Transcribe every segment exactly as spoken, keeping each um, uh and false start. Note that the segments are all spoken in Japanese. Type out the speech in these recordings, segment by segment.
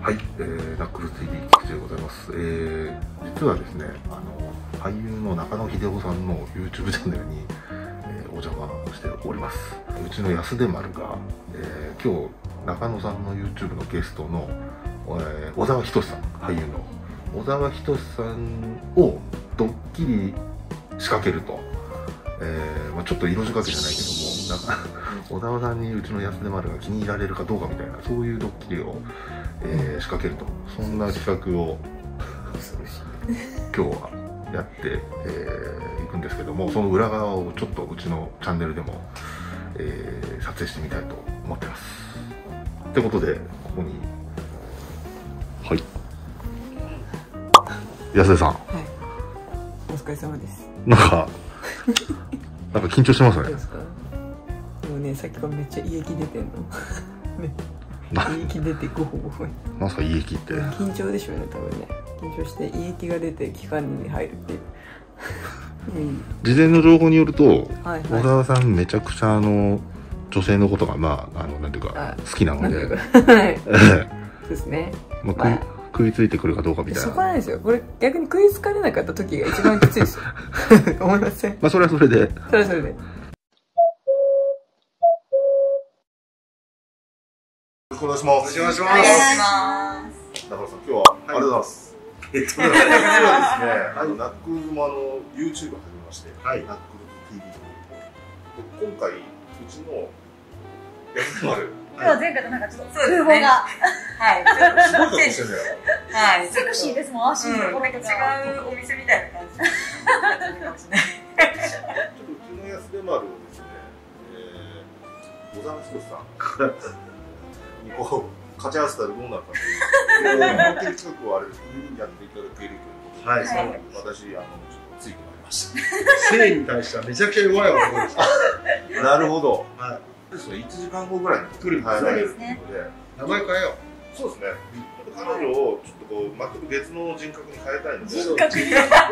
はい、えー、ナックル ティービー 菊池でございます。えー、実はですね、あの俳優の中野秀夫さんの YouTube チャンネルに、えー、お邪魔しております。うちの安出丸が、えー、今日中野さんの YouTube のゲストの、えー、小沢仁志さん、俳優の小沢仁志さんをドッキリ仕掛けると、えーまあ、ちょっと色仕掛けじゃないけども、なんか小沢さんにうちの安出丸が気に入られるかどうかみたいな、そういうドッキリを、えー、仕掛けると、そんな企画を今日はやって、えー、いくんですけども、その裏側をちょっとうちのチャンネルでも、えー、撮影してみたいと思ってます。ってことで、ここにはい安出さん、はい、 お疲れ様です。 なんかなんか緊張してますね。 どうですか？でもね、さっきからめっちゃ胃液出てんのね、胃液出てゴホゴホ。 なんすか胃液って？ 緊張でしょうね、多分ね。緊張して胃液が出て気管に入るっていう、うん、 事前の情報によると、はいはい、小沢さんめちゃくちゃあの女性のことがまああのなんていうか好きなので、はいそうですね。まあ、まあ食いついてくるかどうかみたいな。 そこなんですよ。これ逆に食いつかれなかった時が一番きついですよ思いません？ まあそれはそれでそれはそれでよろしくお願いします。 よろしくお願いします。 中野さん、今日はありがとうございます。えっと実はですね、あのナックルズマの YouTube 始めまして、ナックルズ ティービー という今回うちの安丸今日は前回となんかちょっと風貌がはいちょっとすごい格好してるね。 はいセクシーですもん。足のうん、なんか違うお店みたいな感じかもしれない。 ちょっとうちの安出丸をですね、えー、小沢仁志さんにこう勝ち合わせたらどうなるかという本当に企画をあれやっていただけるということで、はい、私あのちょっとついてまいりました。 性に対してはめちゃくちゃ弱い男です。 なるほど。 はい。 ですね、いちじかんごぐらいに来るんですね。 名前変えよう。そうですね。彼女をちょっとこう全く別の人格に変えたいので。 人格。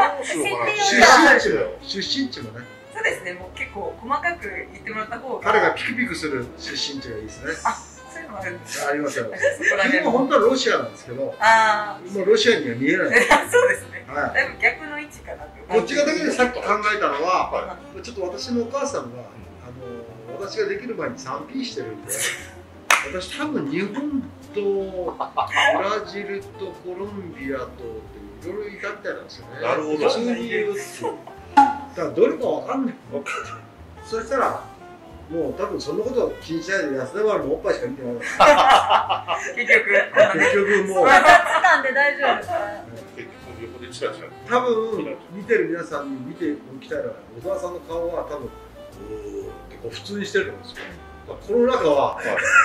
出身地もね。 そうですね。もう結構細かく言ってもらった方が。 彼がピクピクする出身地がいいですね。 あ、そういうのもあるんです。 ありますよ。自分も本当はロシアなんですけど。 ああ。 もうロシアには見えない。 そうですね。 はい。 だいぶ逆の位置かなと。 こっち側だけでさっき考えたのは、ちょっと私のお母さんが。私ができる前に スリーピー してるんで、私多分日本とブラジルとコロンビアとっていろいろいたみたいなんですよね。 なるほど。 普通に言うってだからどれかわかんない。そしたらもう多分そんなこと気にしないで安田丸のおっぱいしか見てない。 結局結局もう。 掴んで大丈夫ですか？ 結局横でチラチラ。 多分見てる皆さんに見ておきたいのは小沢さんの顔は多分。こう普通にしてるんですよ。この中は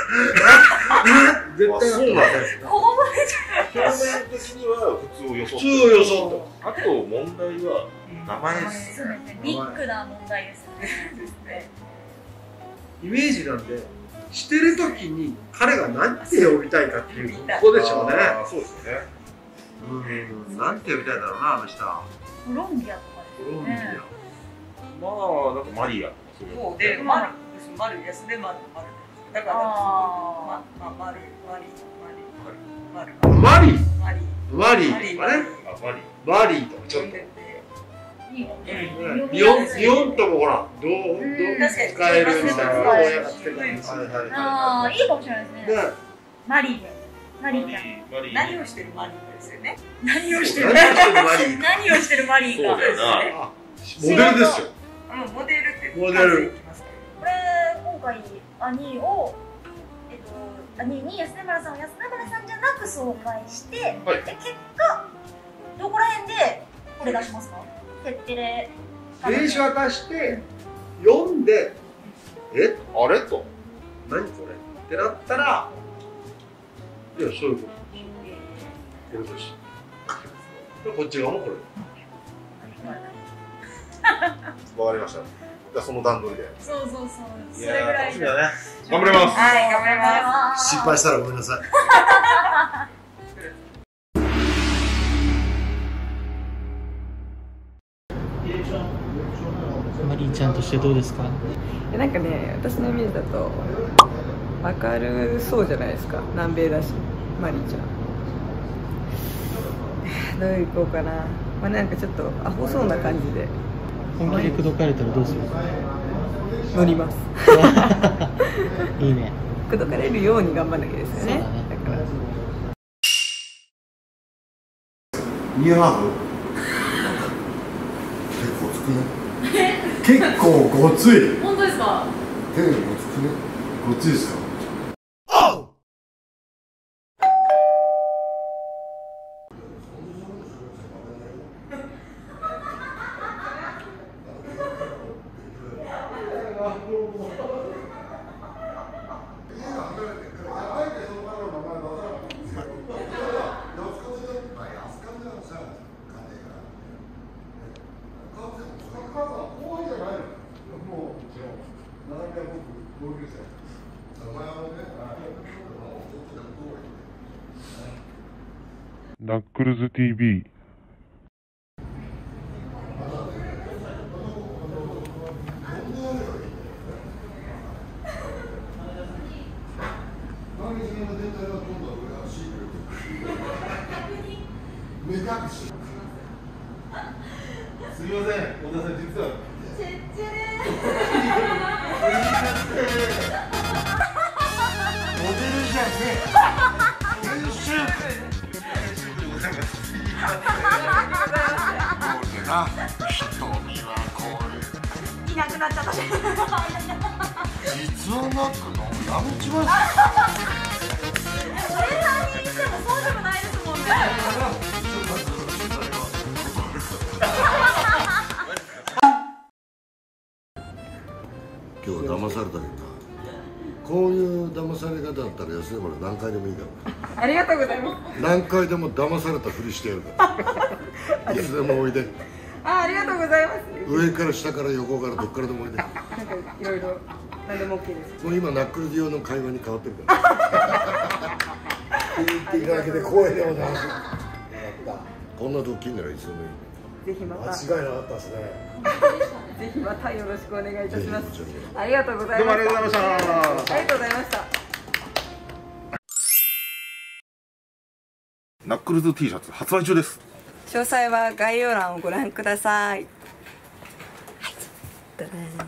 絶対そうなんですよ。 表面的には普通を装って。 普通を装って。 あと問題は名前です。 そうですね。ビッグな問題ですね。 イメージなんでしてる時に彼が何て呼びたいかっていうここでしょうね。 そうですよね。 うん。何て呼びたいだろうなあの人。 コロンビアとかですね。コロンビア。 まあなんかマリア。 そうで、マル、マル、安出マル、マル。だから、ま、ま、マル、マリ、マリ、 マリ。 マリ。 マリ。マリ。 マリ。 マリとかちょっと。日本、日本ともほら、どう、どう使えるみたいな親がつけたんですよ。 ああ、いいかもしれないですね。マリで。マリちゃん。 何をしてるマリですよね。 何をしてるマリ。何をしてるマリか。 そうだよな。 モデルですよ。 モデルってモデルこれ今回兄をえっと兄に安田丸さんを安田丸さんじゃなく紹介して、はい、で結果どこら辺でこれ出しますか？てってれ電子渡して読んでえあれと何これってなったらいやそういうことこれとしこっち側もこれわかりました。じゃあその段取りで。 そうそうそう。 それぐらい楽しみだね。頑張ります。 はい、頑張ります。 失敗したらごめんなさい。 マリーちゃんとしてどうですか？ なんかね、私のイメージだと明るそうじゃないですか。南米だし、マリーちゃん。 どう行こうかな。まあなんかちょっとアホそうな感じで本気で口説かれたらどうする？ 乗ります。 いいね。 口説かれるように頑張らなきゃですよね。 そうだね。 だからニューハーフ結構つくね。結構ごつい。 本当ですか？ 手がごつくね。ごついですか？ ナックルズ ティーブイ。 すみません、小田さん、実は。 ちっちゃねモデルじゃねえ。編集部。 いなくなっちゃった。 実はなんかのやめちまう。 それさんにんにしてもそうでもないですもんね。 今日騙されたけどな。こういう騙され方だったら安田丸何回でもいいから。 ありがとうございます。 何回でも騙されたふりしてやるから。いつでもおいで。 あ、ありがとうございます。 上から下から横からどっからでもおいで。 なんかいろいろ何でも OK です。 もう今ナックルズ用の会話に変わってるから。言っていただけて光栄でございます。こんなドッキリならいつでもいい。 ぜひまた。 間違いなかったですね。 ぜひまたよろしくお願いいたします。 ぜひこちらこそありがとうございました。どうもありがとうございました。ありがとうございました。 ナックルズ T シャツ発売中です。 詳細は概要欄をご覧ください。はい。